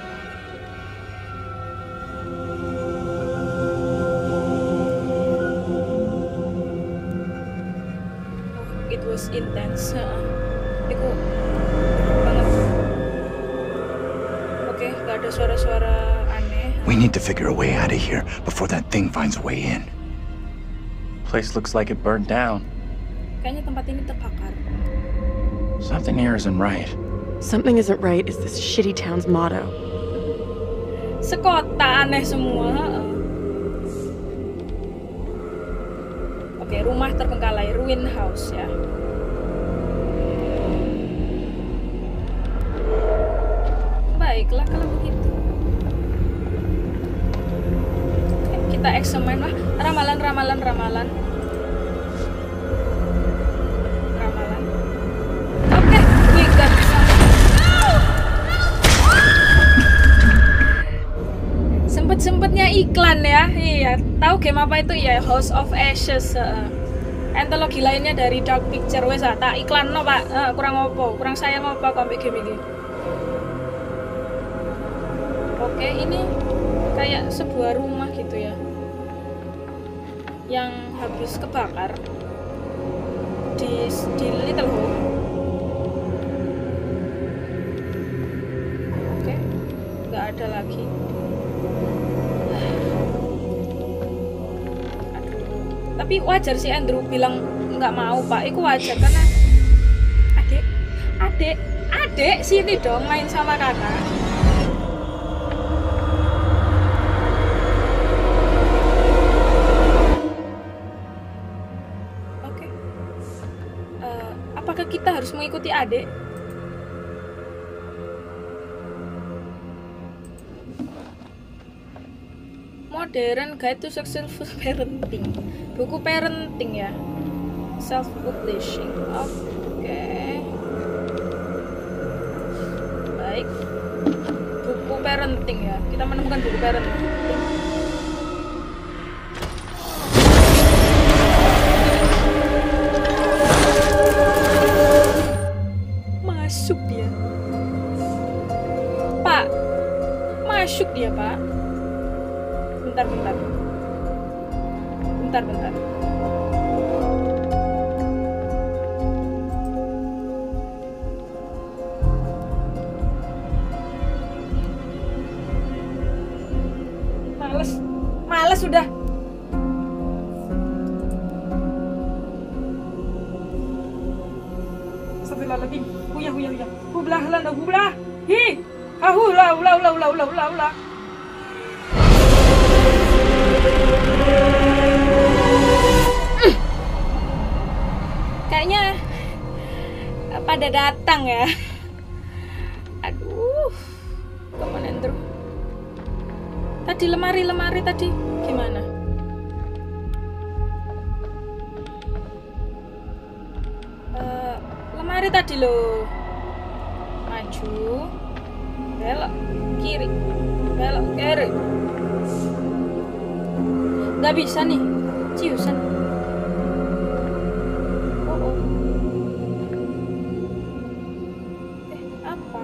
A: It was intense. Itu banget. Oke, gak ada suara-suara aneh.
C: We need to figure a way out of here before that thing finds a way in.
B: Place looks like it burned down.
A: Kayaknya tempat ini terbakar.
B: Something here isn't right.
H: Something isn't right is this shitty town's motto.
A: Sekota aneh semua. Oke, rumah terbengkalai, ruin house ya. Baiklah kalau begitu. Oke, kita examine lah. Ramalan. Oke, we got something. Sempet-sempetnya ya, tahu game apa itu ya? House of Ashes. Antologi lainnya dari Dark Picture. Wes tak iklan no Pak. Kurang opo, kurang sayang apa kok ambek game ini. Oke, ini kayak sebuah rumah gitu ya, yang habis kebakar di Little Hope. Oke, nggak ada lagi. Tapi wajar sih Andrew bilang nggak mau Pak, itu wajar karena adik sini dong main sama kakak. Oke, apakah kita harus mengikuti adik? Modern Guide to Successful Parenting, buku parenting ya, self publishing. Oke, baik, buku parenting ya, kita menemukan buku parenting. Masuk dia Pak, masuk dia Pak. Bentar. Males sudah. Astagfirullahaladzim. Huyah. Hublah. Hi. Ulah. Kayaknya pada datang ya. Aduh, come on Andrew. Tadi lemari tadi gimana? Lemari tadi loh. Maju, belok kiri. Gak bisa nih, ciusan. Apa?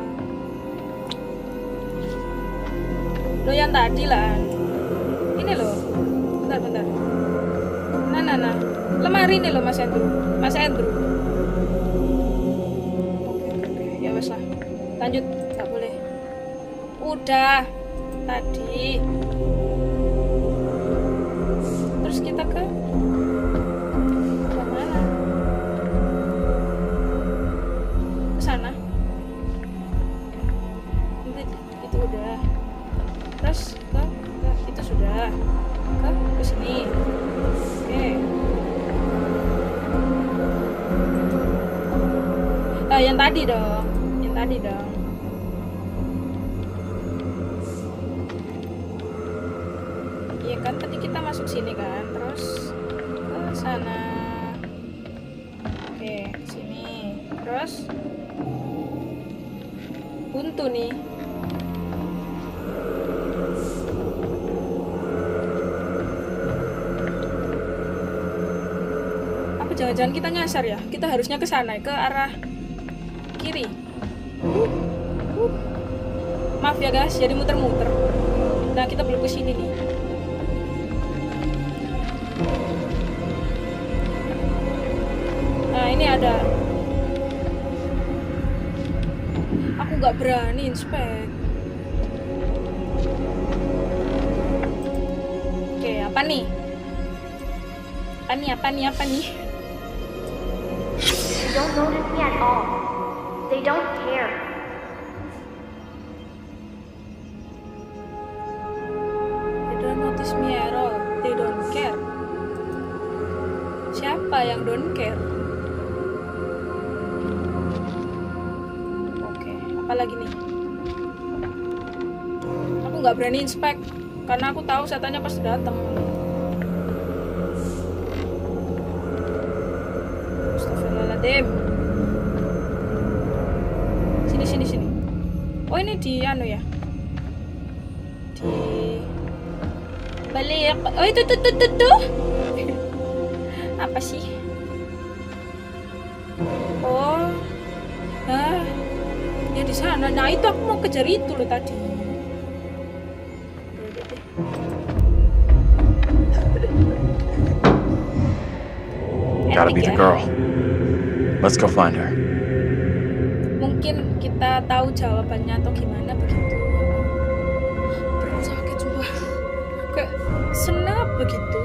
A: Lo yang tadi lah. Ini loh. Bentar. Nah. Lemari ini loh Mas Andrew. Oke. Ya wes lah. Lanjut, nggak boleh. Udah tadi. Terus kita ke mana? Ke sana. Itu udah. Terus ke itu sudah. Ke sini. Oke. Yang tadi dong. Iya kan tadi kita masuk sini kan, terus ke sana. Oke, sini. Terus buntu nih. Apa jangan-jangan kita nyasar ya? Kita harusnya ke sana, ke arah kiri. Maaf ya guys, jadi muter-muter. Nah, kita belum ke sini nih. Nah, ini ada. Aku nggak berani inspek. Oke, apa nih? Apa nih?
K: They don't notice me at all. They don't care.
A: They don't notice me at all. They don't care. Siapa yang don't care? Oke, apa lagi nih? Aku nggak berani inspek karena aku tahu setannya pasti datang. Astagfirullahaladzim. Sini. Oh, ini di anu ya. Di balik. Siapa? Oh itu. Apa sih? Oh. Ya di sana. Nah, itu aku mau kejar itu loh tadi.
B: Gotta be the girl. Let's go find her.
A: Mungkin kita tahu jawabannya atau gimana begitu. Perut sakit sumpah. Kayak senap begitu.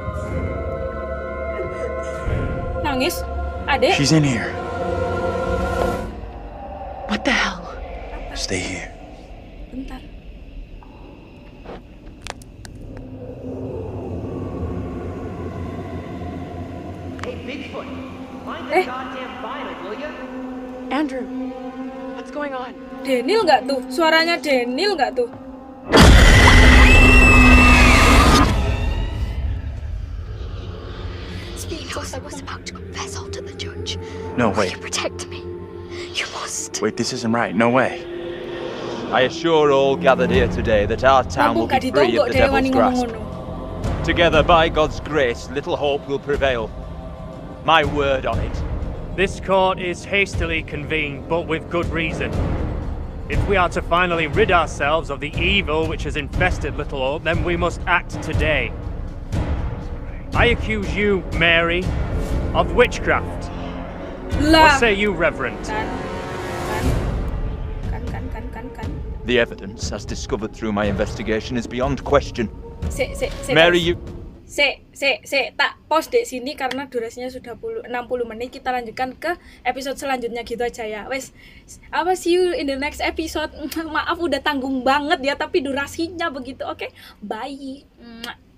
A: Nangis? Adek?
B: She's in here.
D: What the hell?
B: Stay here.
A: Bentar.
E: Hey, Bigfoot, find the goddamn vinyl, will ya?
D: Andrew, what's going on?
A: Daniel nggak tuh? Suaranya Daniel nggak tuh?
I: Because I was about to confess all to the judge.
B: No, wait.
I: Protect me. You must.
B: Wait, this isn't right. No way.
C: I assure all gathered here today that our town will be free of the devil's grasp. Together, by God's grace, little hope will prevail. My word on it.
J: This court is hastily convened, but with good reason. If we are to finally rid ourselves of the evil which has infested Little Hope, then we must act today. I accuse you, Mary, of witchcraft. What say you, Reverend?
C: The evidence, as discovered through my investigation, is beyond question.
A: Mary,
C: you...
A: tak pause di sini karena durasinya sudah 60 menit. Kita lanjutkan ke episode selanjutnya gitu aja ya. Wes, see you in the next episode. Maaf udah tanggung banget ya, tapi durasinya begitu. Oke, bye.